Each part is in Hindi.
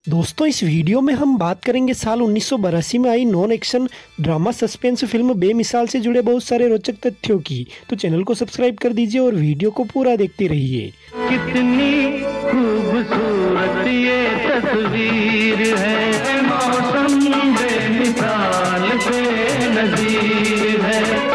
दोस्तों इस वीडियो में हम बात करेंगे साल 1982 में आई non action drama suspense film Bemisal से जुड़े बहुत सारे रोचक तथ्यों की। तो चैनल को सब्सक्राइब कर दीजिए और वीडियो को पूरा देखते रहिए। कितनी खूबसूरत ये तस्वीर है, मौसम बेमिसाल बेनज़ीर है।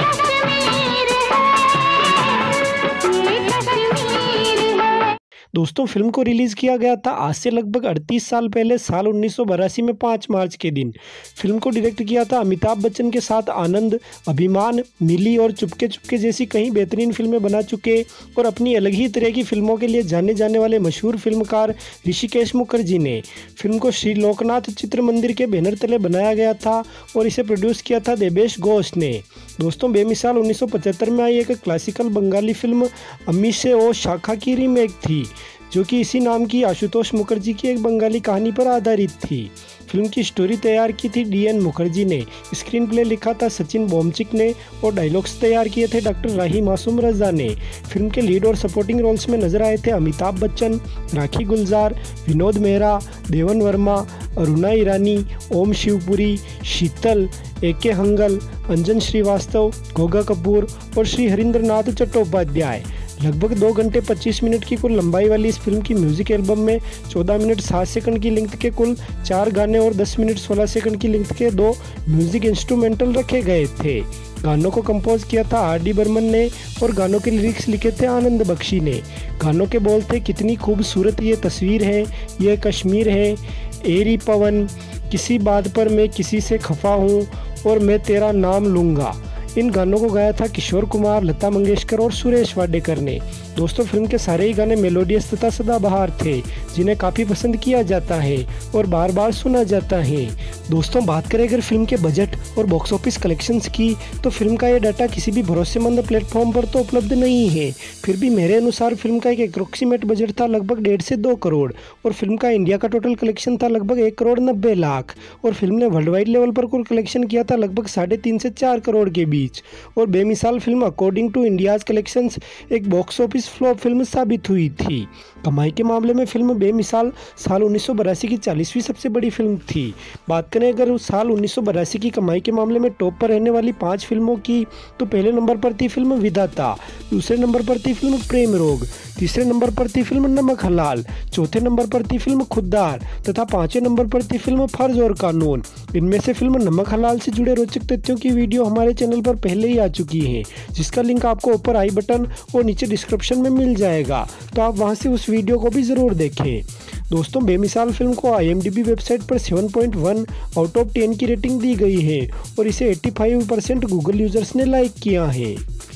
दोस्तों फिल्म को रिलीज़ किया गया था आज से लगभग 38 साल पहले साल 1982 में 5 मार्च के दिन। फिल्म को डायरेक्ट किया था अमिताभ बच्चन के साथ आनंद, अभिमान, मिली और चुपके चुपके जैसी कई बेहतरीन फिल्में बना चुके और अपनी अलग ही तरह की फिल्मों के लिए जाने जाने वाले मशहूर फिल्मकार ऋषिकेश मुखर्जी ने। फिल्म को श्री लोकनाथ चित्र मंदिर के बैनर तले बनाया गया था और इसे प्रोड्यूस किया था देवेश घोष ने। दोस्तों बेमिसाल 1975 में आई एक क्लासिकल बंगाली फिल्म अम्मी से ओ शाखा की रीमेक थी, जो कि इसी नाम की आशुतोष मुखर्जी की एक बंगाली कहानी पर आधारित थी। फिल्म की स्टोरी तैयार की थी DN मुखर्जी ने, स्क्रीन प्ले लिखा था सचिन बोमचिक ने और डायलॉग्स तैयार किए थे डॉक्टर राही मासूम रजा ने। फिल्म के लीड और सपोर्टिंग रोल्स में नजर आए थे अमिताभ बच्चन, राखी गुलजार, विनोद मेहरा, देवन वर्मा, अरुणा ईरानी, ओम शिवपुरी, शीतल, AK हंगल, अंजन श्रीवास्तव, गोगा कपूर और श्री हरिंद्र नाथ चट्टोपाध्याय। लगभग 2 घंटे 25 मिनट की कुल लंबाई वाली इस फिल्म की म्यूजिक एल्बम में 14 मिनट 7 सेकंड की लेंथ के कुल 4 गाने और 10 मिनट 16 सेकंड की लेंथ के 2 म्यूजिक इंस्ट्रूमेंटल रखे गए थे। गानों को कंपोज किया था RD बर्मन ने और गानों के लिरिक्स लिखे थे आनंद बख्शी ने। गानों के बोल थे कितनी खूबसूरत ये तस्वीर है, ये कश्मीर है, एरी पवन, किसी बात पर मैं किसी से खफा हूँ और मैं तेरा नाम लूँगा। इन गानों को गाया था किशोर कुमार, लता मंगेशकर और सुरेश वाडेकर ने। दोस्तों फिल्म के सारे ही गाने मेलोडियस तथा सदाबहार थे, जिन्हें काफ़ी पसंद किया जाता है और बार बार सुना जाता है। दोस्तों बात करें अगर फिल्म के बजट और बॉक्स ऑफिस कलेक्शंस की, तो फिल्म का ये डाटा किसी भी भरोसेमंद प्लेटफॉर्म पर तो उपलब्ध नहीं है। फिर भी मेरे अनुसार फिल्म का एक अप्रोक्सीमेट बजट था लगभग 1.5 से 2 करोड़ और फिल्म का इंडिया का टोटल कलेक्शन था लगभग 1 करोड़ 90 लाख और फिल्म ने वर्ल्ड वाइड लेवल पर कुल कलेक्शन किया था लगभग 3.5 से 4 करोड़ के बीच। और Bemisal film according to India's collections एक बॉक्स ऑफिस फ्लॉप फिल्म साबित हुई थी। कमाई के मामले में फिल्म बेमिसाल साल 1982 की 40वीं सबसे बड़ी फिल्म थी। बात करें अगर साल 1982 की कमाई के मामले में टॉप पर रहने वाली 5 फिल्मों की, तो पहले नंबर पर थी फिल्म विधाता, दूसरे नंबर पर थी फिल्म प्रेम रोग, तीसरे नंबर पर थी फिल्म नमक हलाल, चौथे नंबर पर थी फिल्म खुद्दार तथा 5वें नंबर पर थी फिल्म फर्ज और कानून। इनमें से फिल्म नमक हलाल से जुड़े रोचक तथ्यों की वीडियो हमारे चैनल पर पहले ही आ चुकी है, जिसका लिंक आपको ऊपर आई बटन और नीचे डिस्क्रिप्शन में मिल जाएगा, तो आप वहां से उस वीडियो को भी ज़रूर देखें। दोस्तों बेमिसाल फिल्म को IMDb वेबसाइट पर 7.1 आउट ऑफ 10 की रेटिंग दी गई है और इसे 85% गूगल यूजर्स ने लाइक किया है।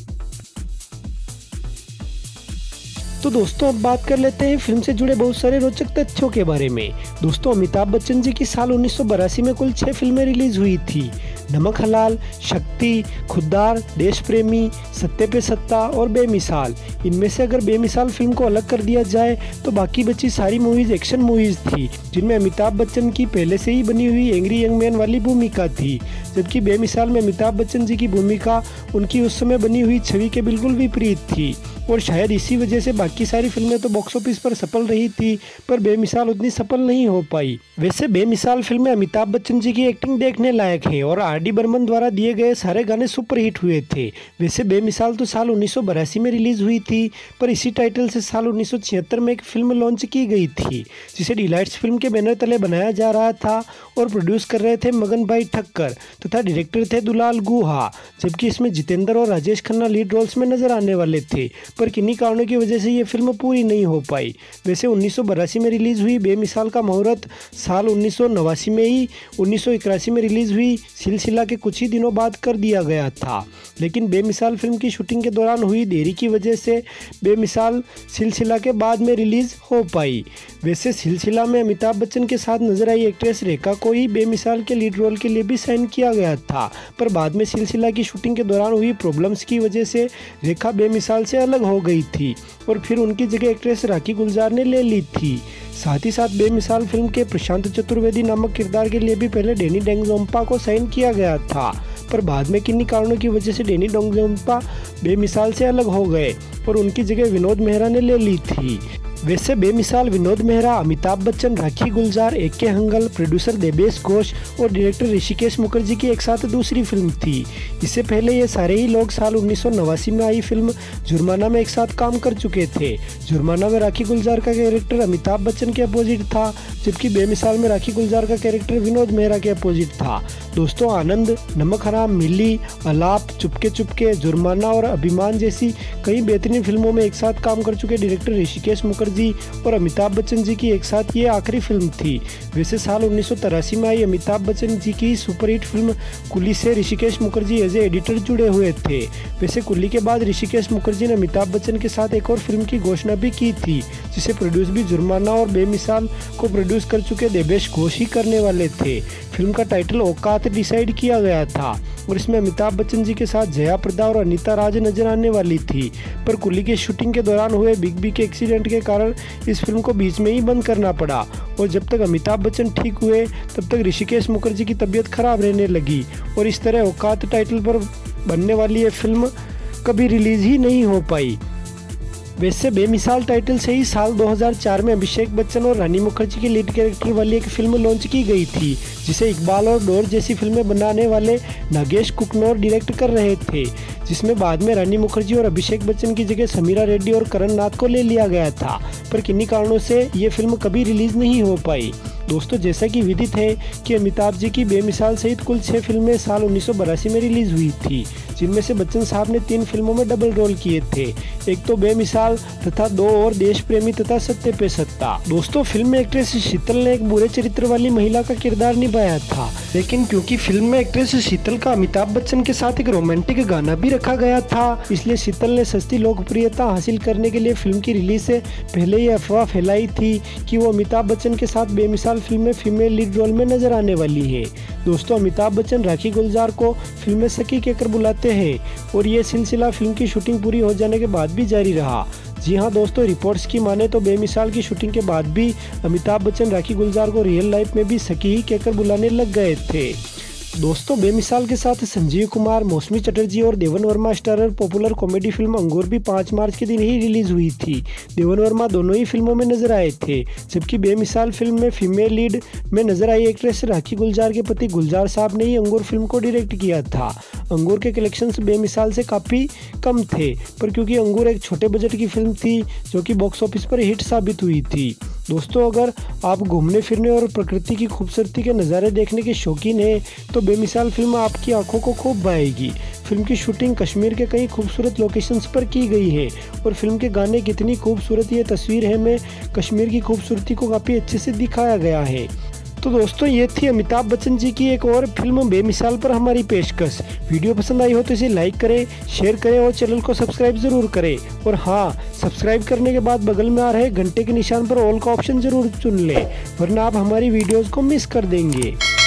तो दोस्तों अब बात कर लेते हैं फिल्म से जुड़े बहुत सारे रोचक तथ्यों के बारे में। दोस्तों अमिताभ बच्चन जी की साल 1982 में कुल 6 फिल्में रिलीज हुई थी। नमक हलाल, शक्ति, खुद्दार, देश प्रेमी, सत्ते पे सत्ता और बेमिसाल। इनमें से अगर बेमिसाल फिल्म को अलग कर दिया जाए तो बाकी बची सारी मूवीज एक्शन मूवीज थी, जिनमें अमिताभ बच्चन की पहले से ही बनी हुई एंग्री यंग मैन वाली भूमिका थी, जबकि बेमिसाल में अमिताभ बच्चन जी की भूमिका उनकी उस समय बनी हुई छवि के बिल्कुल विपरीत थी। और शायद इसी वजह से बाकी सारी फिल्में तो बॉक्स ऑफिस पर सफल रही थी, पर बेमिसाल उतनी सफल नहीं हो पाई। वैसे बेमिसाल फिल्म में अमिताभ बच्चन जी की एक्टिंग देखने लायक है और RD बर्मन द्वारा दिए गए सारे गाने सुपरहिट हुए थे। वैसे बेमिसाल तो साल 1982 में रिलीज हुई थी, पर इसी टाइटल से साल 1976 में एक फिल्म लॉन्च की गई थी, जिसे डिलाइट्स फिल्म के बैनर तले बनाया जा रहा था और प्रोड्यूस कर रहे थे मगन भाई ठक्कर तथा डायरेक्टर थे दुलाल गुहा, जबकि इसमें जितेंद्र और राजेश खन्ना लीड रोल्स में नजर आने वाले थे, पर किन्हीं कारणों की वजह से ये फिल्म पूरी नहीं हो पाई। वैसे 1982 में रिलीज हुई बेमिसाल का मुहूर्त साल 1989 में ही 1981 में रिलीज हुई सिलसिला के कुछ ही दिनों बाद कर दिया गया था, लेकिन बेमिसाल फिल्म की शूटिंग के दौरान हुई देरी की वजह से बेमिसाल सिलसिला के बाद में रिलीज हो पाई। वैसे सिलसिला में अमिताभ बच्चन के साथ नजर आई एक्ट्रेस रेखा को ही बेमिसाल के लीड रोल के लिए भी साइन किया गया था, पर बाद में सिलसिला की शूटिंग के दौरान हुई प्रॉब्लम्स की वजह से रेखा बेमिसाल से अलग हो गई थी और फिर उनकी जगह एक्ट्रेस राखी गुलजार ने ले ली थी। साथ ही साथ बेमिसाल फिल्म के प्रशांत चतुर्वेदी नामक किरदार के लिए भी पहले डैनी डेंगजोम्पा को साइन किया गया था, पर बाद में किन्हीं कारणों की वजह से डैनी डेंगजोम्पा बेमिसाल से अलग हो गए और उनकी जगह विनोद मेहरा ने ले ली थी। वैसे बेमिसाल विनोद मेहरा, अमिताभ बच्चन, राखी गुलजार, ए.के. हंगल, प्रोड्यूसर देवेश घोष और डायरेक्टर ऋषिकेश मुखर्जी की एक साथ दूसरी फिल्म थी। इससे पहले ये सारे ही लोग साल 1989 में आई फिल्म जुर्माना में एक साथ काम कर चुके थे। जुर्माना में राखी गुलजार का कैरेक्टर अमिताभ बच्चन के अपोजिट था, जबकि बेमिसाल में राखी गुलजार का कैरेक्टर विनोद मेहरा के अपोजिट था। दोस्तों, आनंद, नमक हराम, मिली, अलाप, चुपके चुपके, जुर्माना और अभिमान जैसी कई बेहतरीन फिल्मों में एक साथ काम कर चुके डायरेक्टर ऋषिकेश मुखर्जी और अमिताभ बच्चन जी की एक साथ ये आखिरी फिल्म थी। वैसे साल 1983 में आई अमिताभ बच्चन जी की सुपरहिट फिल्म कुली से Hrishikesh Mukherjee as a editor जुड़े हुए थे। वैसे कुली के बाद ऋषिकेश मुखर्जी ने अमिताभ बच्चन के साथ एक और फिल्म की घोषणा भी की थी, जिसे प्रोड्यूस भी जुर्माना और बेमिसाल को प्रोड्यूस कर चुके देवेश घोष ही करने वाले थे। फिल्म का टाइटल औकात डिसाइड किया गया था और इसमें अमिताभ बच्चन जी के साथ जया प्रदा और अनीता राज नजर आने वाली थी, पर कुली की शूटिंग के दौरान हुए बिग बी के एक्सीडेंट के कारण इस फिल्म को बीच में ही बंद करना पड़ा और जब तक अमिताभ बच्चन ठीक हुए तब तक ऋषिकेश मुखर्जी की तबीयत खराब रहने लगी और इस तरह औकात टाइटल पर बनने वाली ये फिल्म कभी रिलीज ही नहीं हो पाई। वैसे बेमिसाल टाइटल से ही साल 2004 में अभिषेक बच्चन और रानी मुखर्जी के लीड कैरेक्टर वाली एक फिल्म लॉन्च की गई थी, जिसे इकबाल और डोर जैसी फिल्में बनाने वाले नागेश कुकनोर डायरेक्ट कर रहे थे, जिसमें बाद में रानी मुखर्जी और अभिषेक बच्चन की जगह समीरा रेड्डी और करण नाथ को ले लिया गया था, पर किन्हीं कारणों से ये फिल्म कभी रिलीज नहीं हो पाई। दोस्तों, जैसा कि विदित है कि अमिताभ जी की बेमिसाल सहित कुल 6 फिल्में साल 1982 में रिलीज हुई थी, जिनमें से बच्चन साहब ने 3 फिल्मों में डबल रोल किए थे, एक तो बेमिसाल तथा 2 और देश प्रेमी तथा सत्य पे सत्ता। दोस्तों, फिल्म में एक्ट्रेस शीतल ने एक बुरे चरित्र वाली महिला का किरदार निभाया था, लेकिन क्योंकि फिल्म में एक्ट्रेस शीतल का अमिताभ बच्चन के साथ एक रोमांटिक गाना भी रखा गया था, इसलिए शीतल ने सस्ती लोकप्रियता हासिल करने के लिए फिल्म की रिलीज से पहले ही अफवाह फैलाई थी कि वो अमिताभ बच्चन के साथ बेमिसाल फिल्म में फीमेल लीड रोल में नजर आने वाली है। दोस्तों, अमिताभ बच्चन राखी गुलजार को फिल्म में सखी कहकर बुलाते हैं और ये सिलसिला फिल्म की शूटिंग पूरी हो जाने के बाद भी जारी रहा। जी हाँ दोस्तों, रिपोर्ट्स की माने तो बेमिसाल की शूटिंग के बाद भी अमिताभ बच्चन राखी गुलजार को रियल लाइफ में भी सखी ही कहकर बुलाने लग गए थे। दोस्तों, बेमिसाल के साथ संजीव कुमार, मौसमी चटर्जी और Deven Verma starrer popular comedy film Angoor भी 5 मार्च के दिन ही रिलीज हुई थी। देवन वर्मा दोनों ही फिल्मों में नजर आए थे, जबकि बेमिसाल फिल्म में फीमेल लीड में नजर आई एक्ट्रेस राखी गुलजार के पति गुलजार साहब ने ही अंगूर फिल्म को डायरेक्ट किया था। अंगूर के कलेक्शंस बेमिसाल से काफ़ी कम थे, पर क्योंकि अंगूर एक छोटे बजट की फिल्म थी जो कि बॉक्स ऑफिस पर हिट साबित हुई थी। दोस्तों, अगर आप घूमने फिरने और प्रकृति की खूबसूरती के नज़ारे देखने के शौकीन हैं तो बेमिसाल फिल्म आपकी आंखों को खूब भाएगी। फिल्म की शूटिंग कश्मीर के कई खूबसूरत लोकेशंस पर की गई है और फिल्म के गाने कितनी खूबसूरत ये तस्वीर है में कश्मीर की खूबसूरती को काफ़ी अच्छे से दिखाया गया है। तो दोस्तों, ये थी अमिताभ बच्चन जी की एक और फिल्म बेमिसाल पर हमारी पेशकश। वीडियो पसंद आई हो तो इसे लाइक करें, शेयर करें और चैनल को सब्सक्राइब जरूर करें। और हाँ, सब्सक्राइब करने के बाद बगल में आ रहे घंटे के निशान पर ऑल का ऑप्शन जरूर चुन लें, वरना आप हमारी वीडियोस को मिस कर देंगे।